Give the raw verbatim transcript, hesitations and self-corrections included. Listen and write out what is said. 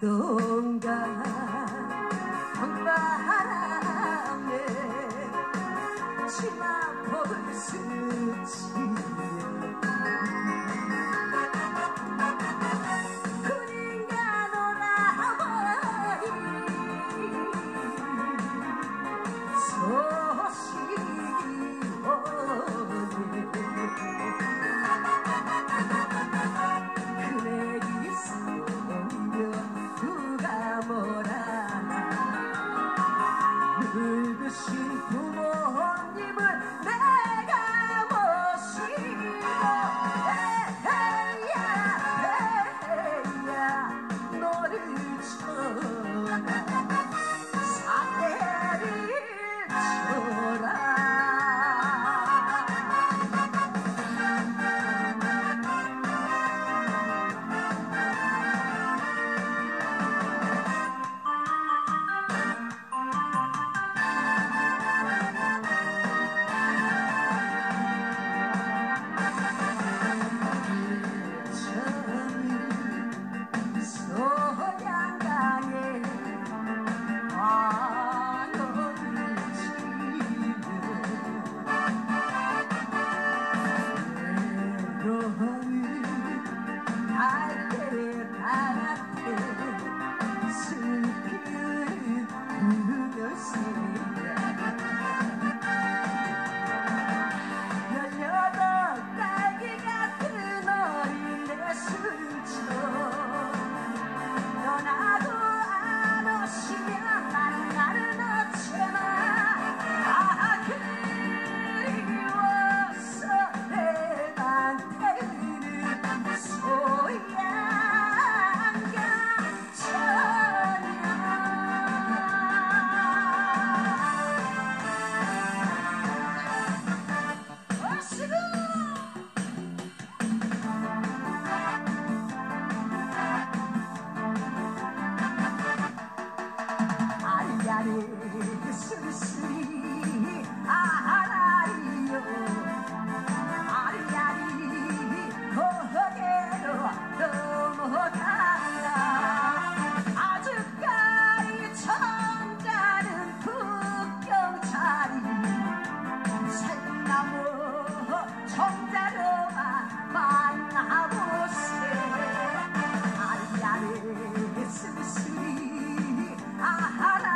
동강 바람에 치마 벗으치며 그린가 놀아버린 소식이 오네 그네기 소며 누가 뭐라 늙으신 부모님을 내가 모시고 에헤야 에헤야 너를 쳐라 사대를 쳐라 쓸쓸히 알아요 아리아리 거기로 넘어간다 아주까지 청자는 북경차리 생나무 청자로만 만나보세 아리아리 쓸쓸히 알아